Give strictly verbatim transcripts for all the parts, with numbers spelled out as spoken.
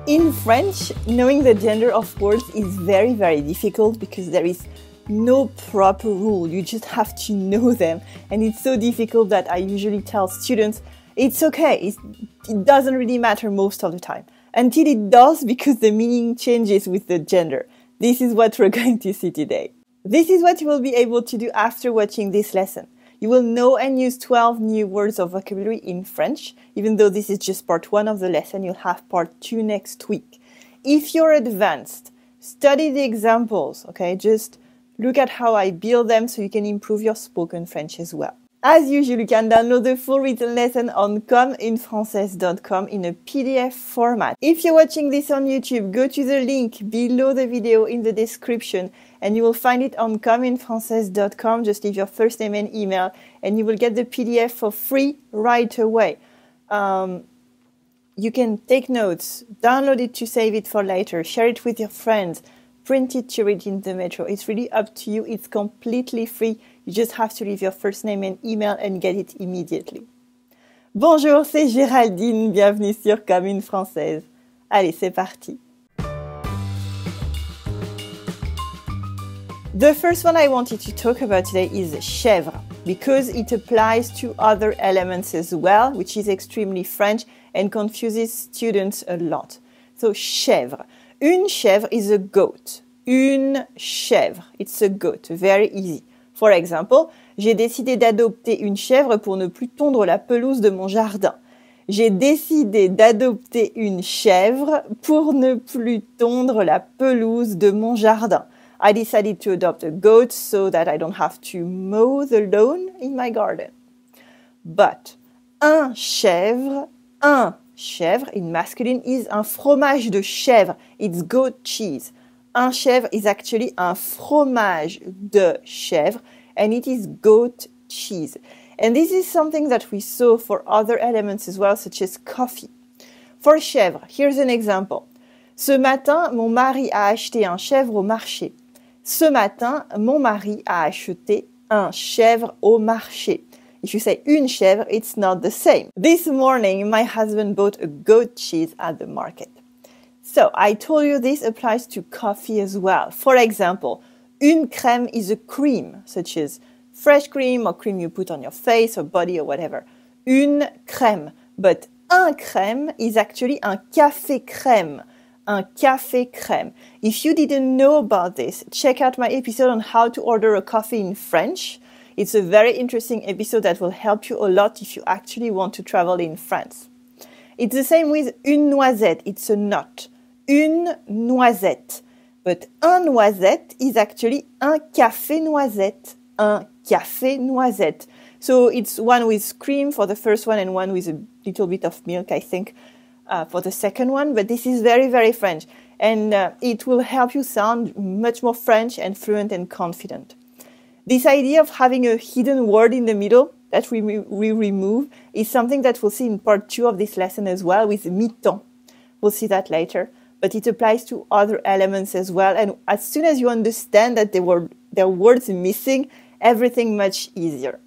In French, knowing the gender of words is very, very difficult because there is no proper rule. You just have to know them. And it's so difficult that I usually tell students, it's okay, it's, it doesn't really matter most of the time. Until it does, because the meaning changes with the gender. This is what we're going to see today. This is what you will be able to do after watching this lesson. You will know and use twelve new words of vocabulary in French. Even though this is just part one of the lesson, you'll have part two next week. If you're advanced, study the examples, okay? Just look at how I build them so you can improve your spoken French as well. As usual, you can download the full written lesson on comme une française dot com in a P D F format. If you're watching this on YouTube, go to the link below the video in the description and you will find it on comme une française dot com. Just leave your first name and email and you will get the P D F for free right away. Um, you can take notes, download it to save it for later, share it with your friends, print it to read in the metro. It's really up to you. It's completely free. You just have to leave your first name and email and get it immediately. Bonjour, c'est Géraldine. Bienvenue sur Comme une Française. Allez, c'est parti. The first one I wanted to talk about today is chèvre, because it applies to other elements as well, which is extremely French and confuses students a lot. So, chèvre. Une chèvre is a goat. Une chèvre. It's a goat. Very easy. For example, j'ai décidé d'adopter une chèvre pour ne plus tondre la pelouse de mon jardin. J'ai décidé d'adopter une chèvre pour ne plus tondre la pelouse de mon jardin. I decided to adopt a goat so that I don't have to mow the lawn in my garden. But, un chèvre, un chèvre in masculine is un fromage de chèvre. It's goat cheese. Un chèvre is actually un fromage de chèvre and it is goat cheese. And this is something that we saw for other elements as well, such as coffee. For chèvre, here's an example. Ce matin, mon mari a acheté un chèvre au marché. Ce matin, mon mari a acheté un chèvre au marché. If you say une chèvre, it's not the same. This morning, my husband bought a goat cheese at the market. So, I told you this applies to coffee as well. For example, une crème is a cream, such as fresh cream or cream you put on your face or body or whatever. Une crème. But un crème is actually un café crème. Un café crème. If you didn't know about this, check out my episode on how to order a coffee in French. It's a very interesting episode that will help you a lot if you actually want to travel in France. It's the same with une noisette. It's a nut. Une noisette. But un noisette is actually un café noisette. Un café noisette. So it's one with cream for the first one and one with a little bit of milk, I think, uh, for the second one. But this is very, very French. And uh, it will help you sound much more French and fluent and confident. This idea of having a hidden word in the middle that we, we remove is something that we'll see in part two of this lesson as well with mi-temps. We'll see that later. But it applies to other elements as well. And as soon as you understand that there were, there are words missing, everything much easier.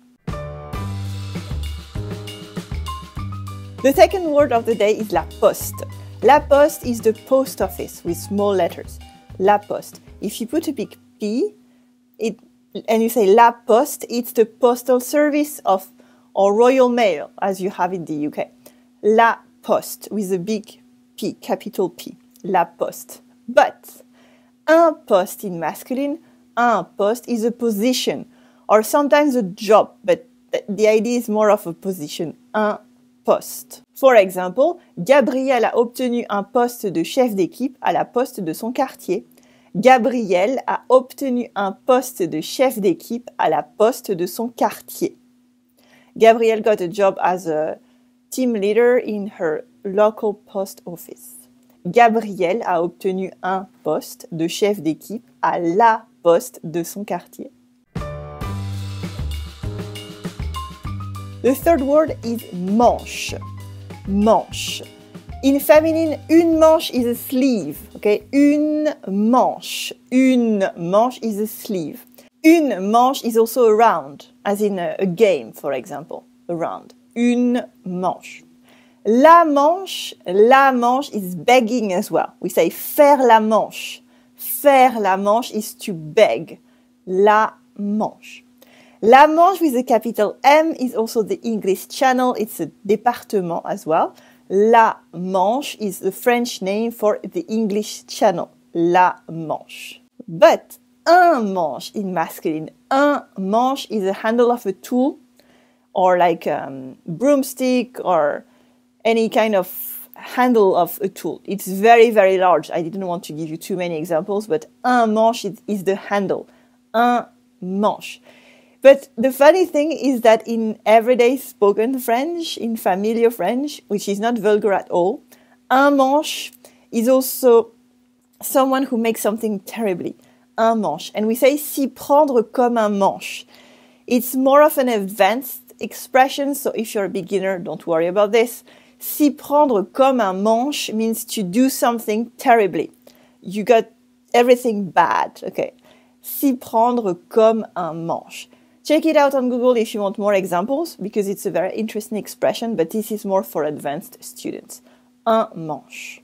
The second word of the day is la poste. La poste is the post office with small letters. La poste. If you put a big P, it and you say la poste, it's the postal service of or Royal Mail, as you have in the U K. La poste with a big P, capital P. La poste. But un poste in masculine, un poste is a position or sometimes a job, but the idea is more of a position. Un poste. For example, Gabriel a obtenu un poste de chef d'équipe à la poste de son quartier. Gabrielle a obtenu un poste de chef d'équipe à la poste de son quartier. Gabrielle got a job as a team leader in her local post office. Gabrielle a obtenu un poste de chef d'équipe à la poste de son quartier. The third word is manche. Manche. In feminine, une manche is a sleeve, okay? Une manche. Une manche is a sleeve. Une manche is also a round, as in a, a game, for example. A round. Une manche. La manche, la manche is begging as well. We say faire la manche. Faire la manche is to beg. La Manche. La Manche with a capital M is also the English Channel. It's a département as well. La Manche is the French name for the English Channel. La Manche. But un manche in masculine. Un manche is a handle of a tool or like a um, broomstick or any kind of handle of a tool. It's very, very large. I didn't want to give you too many examples, but un manche is, is the handle. Un manche. But the funny thing is that in everyday spoken French, in familiar French, which is not vulgar at all, un manche is also someone who makes something terribly. Un manche. And we say s'y prendre comme un manche. It's more of an advanced expression, so if you're a beginner, don't worry about this. S'y prendre comme un manche means to do something terribly. You got everything bad, okay. S'y prendre comme un manche. Check it out on Google if you want more examples, because it's a very interesting expression, but this is more for advanced students. Un manche.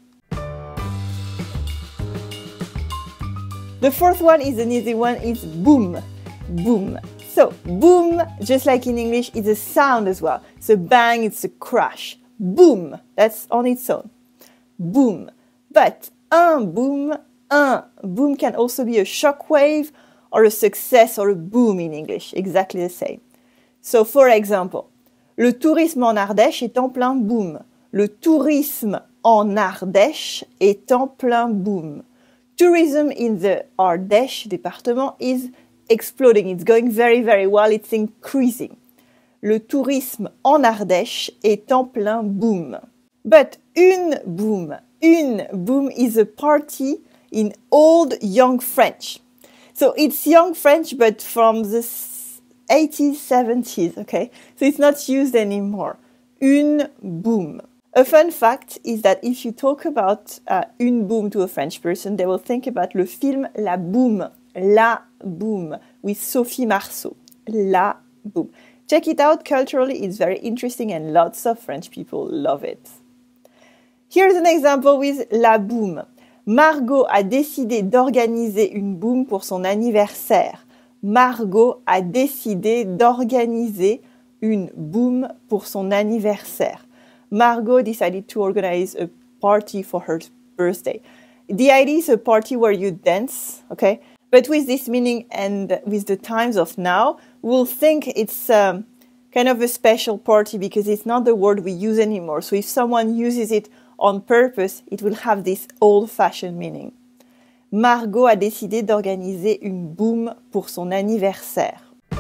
The fourth one is an easy one, it's boom. Boom. So, boom, just like in English, is a sound as well. It's a bang, it's a crash. Boom, that's on its own. Boom. But un boom, un boom can also be a shock wave or a success or a boom in English, exactly the same. So, for example, le tourisme en Ardèche est en plein boom. Le tourisme en Ardèche est en plein boom. Tourism in the Ardèche département is exploding. It's going very, very well. It's increasing. Le tourisme en Ardèche est en plein boom. But une boom, une boom is a party in old young French. So it's young French, but from the eighties, seventies, okay? So it's not used anymore. Une boom. A fun fact is that if you talk about uh, une boom to a French person, they will think about le film La Boum, La Boum, with Sophie Marceau. La Boum. Check it out culturally, it's very interesting and lots of French people love it. Here's an example with La Boum. Margot a décidé d'organiser une boum pour son anniversaire. Margot a décidé d'organiser une boum pour son anniversaire. Margot decided to organize a party for her birthday. The idea is a party where you dance, okay? But with this meaning and with the times of now, we'll think it's um, kind of a special party because it's not the word we use anymore. So if someone uses it on purpose, it will have this old-fashioned meaning. Margot a décidé d'organiser une boum pour son anniversaire.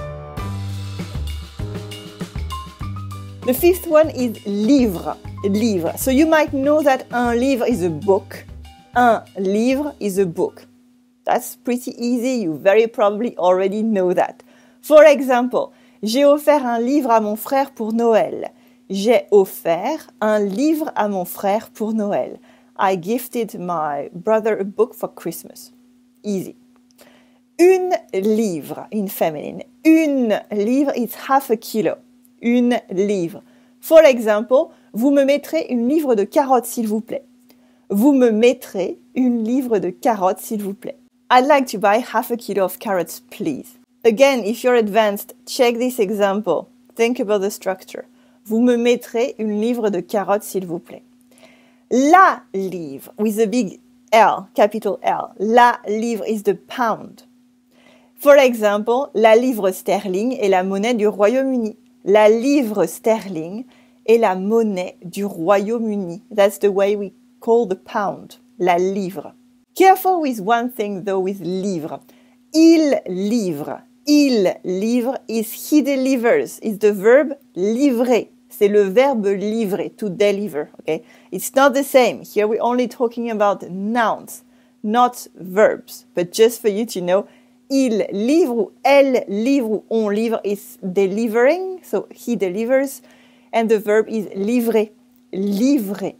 The fifth one is livre, livre. So you might know that un livre is a book. Un livre is a book. That's pretty easy, you very probably already know that. For example, j'ai offert un livre à mon frère pour Noël. J'ai offert un livre à mon frère pour Noël. I gifted my brother a book for Christmas. Easy. Une livre in feminine. Une livre is half a kilo. Une livre. For example, vous me mettrez une livre de carottes s'il vous plaît. Vous me mettrez une livre de carottes s'il vous plaît. I'd like to buy half a kilo of carrots, please. Again, if you're advanced, check this example. Think about the structure. Vous me mettrez une livre de carottes, s'il vous plaît. La livre, with a big L, capital L. La livre is the pound. For example, la livre sterling est la monnaie du Royaume-Uni. La livre sterling est la monnaie du Royaume-Uni. That's the way we call the pound. La livre. Careful with one thing though with livre. Il livre. Il livre is he delivers. Is the verb livrer. C'est le verbe livrer, to deliver. Okay? It's not the same. Here we're only talking about nouns, not verbs. But just for you to know, il livre ou elle livre ou on livre is delivering. So he delivers. And the verb is livrer. Livrer.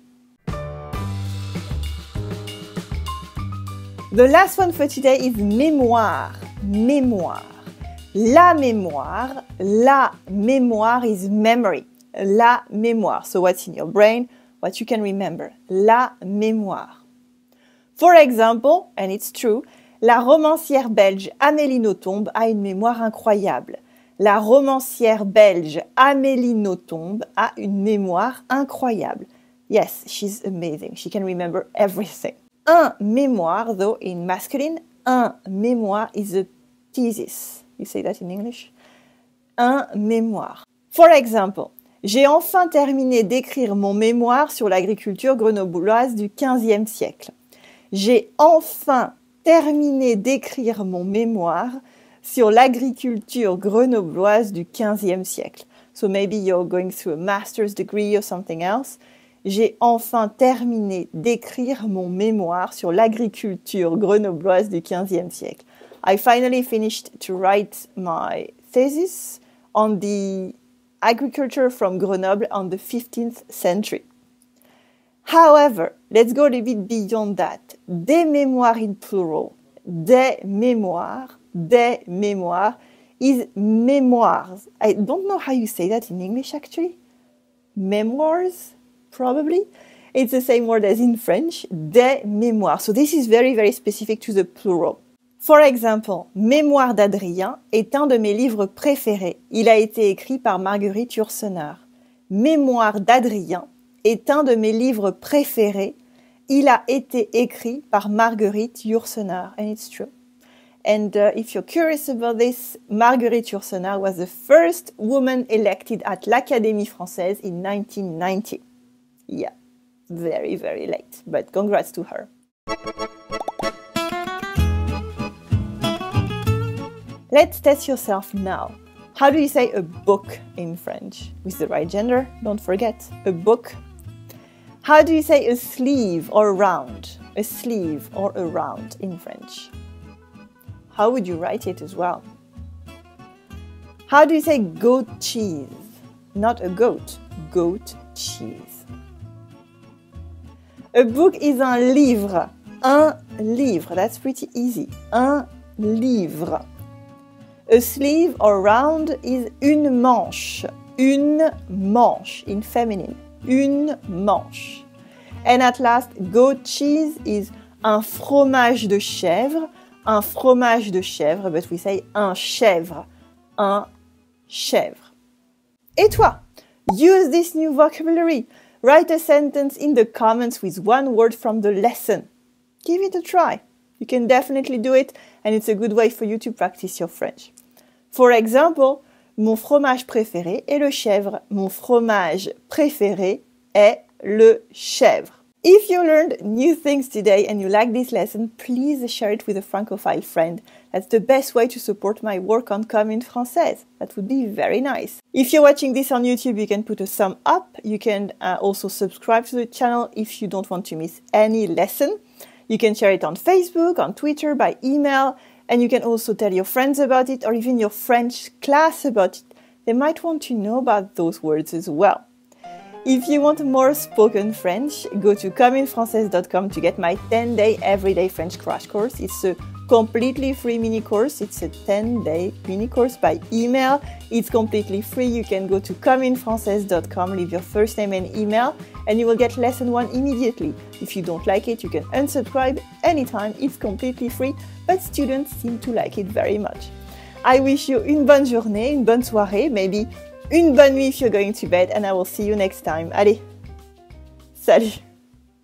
The last one for today is mémoire. Mémoire. La mémoire. La mémoire is memory. La mémoire. So what's in your brain? what you can remember. La mémoire. For example, and it's true, la romancière belge Amélie Nothomb a une mémoire incroyable. La romancière belge Amélie Nothomb a une mémoire incroyable. Yes, she's amazing. She can remember everything. Un mémoire, though, in masculine, un mémoire is a thesis. You say that in English? Un mémoire. For example, j'ai enfin terminé d'écrire mon mémoire sur l'agriculture grenobloise du quinzième siècle. J'ai enfin terminé d'écrire mon mémoire sur l'agriculture grenobloise du quinzième siècle. So maybe you're going through a master's degree or something else. J'ai enfin terminé d'écrire mon mémoire sur l'agriculture grenobloise du quinzième siècle. I finally finished to write my thesis on the agriculture from Grenoble on the fifteenth century. However, let's go a little bit beyond that. Des mémoires in plural. Des mémoires. Des mémoires is memoirs. I don't know how you say that in English actually. Memoirs, probably. It's the same word as in French. Des mémoires. So this is very, very specific to the plural. For example, Mémoires d'Adrien est un de mes livres préférés. Il a été écrit par Marguerite Yourcenar. Mémoires d'Adrien est un de mes livres préférés. Il a été écrit par Marguerite Yourcenar. And it's true. And uh, if you're curious about this, Marguerite Yourcenar was the first woman elected at l'Académie Française in nineteen ninety. Yeah, very, very late, but congrats to her. Let's test yourself now. How do you say a book in French? With the right gender, don't forget, a book. How do you say a sleeve or a round? A sleeve or a round in French? How would you write it as well? How do you say goat cheese? Not a goat, goat cheese. A book is un livre. Un livre. That's pretty easy. Un livre. A sleeve or round is une manche. Une manche in feminine. Une manche. And at last, goat cheese is un fromage de chèvre. Un fromage de chèvre, but we say un chèvre. Un chèvre. Et toi? Use this new vocabulary. Write a sentence in the comments with one word from the lesson. Give it a try. You can definitely do it, and it's a good way for you to practice your French. For example, mon fromage préféré est le chèvre. Mon fromage préféré est le chèvre. If you learned new things today and you like this lesson, please share it with a Francophile friend. That's the best way to support my work on Comme une Française. That would be very nice. If you're watching this on YouTube, you can put a thumb up. You can uh, also subscribe to the channel if you don't want to miss any lesson. You can share it on Facebook, on Twitter, by email, and you can also tell your friends about it or even your French class about it. They might want to know about those words as well. If you want more spoken French, go to comme une française dot com to get my ten day everyday French crash course. It's a completely free mini course. It's a ten day mini course by email. It's completely free. You can go to comme une française dot com, leave your first name and email, and you will get lesson one immediately. If you don't like it, you can unsubscribe anytime. It's completely free, but students seem to like it very much. I wish you une bonne journée, une bonne soirée, maybe une bonne nuit if you're going to bed, and I will see you next time. Allez, salut!